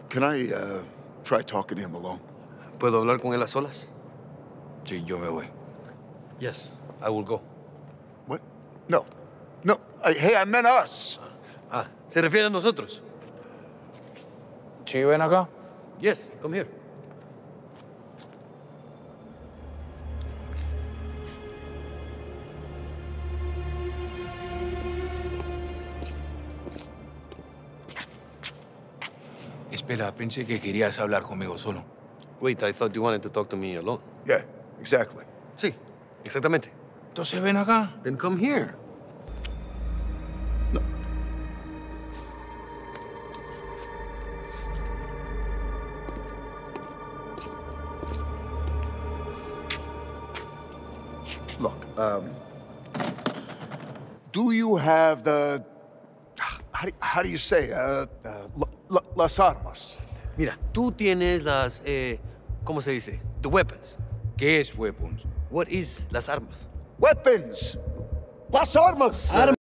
Can I try talking to him alone? ¿Puedo hablar con él a solas? Sí, yo me voy. Yes, I will go. What? No. No. Hey, I meant us. Ah, ¿se refiere a nosotros? Sí, ven acá. Yes, come here. Espera, pensé que querías hablar conmigo solo. Wait, I thought you wanted to talk to me alone. Yeah, exactly. Sí, exactamente. Entonces ven acá. Then come here. No. Look, do you have the... How do you say? Las armas. Mira, tú tienes las, ¿cómo se dice? The weapons. ¿Qué es weapons? What is las armas? Weapons! Las armas!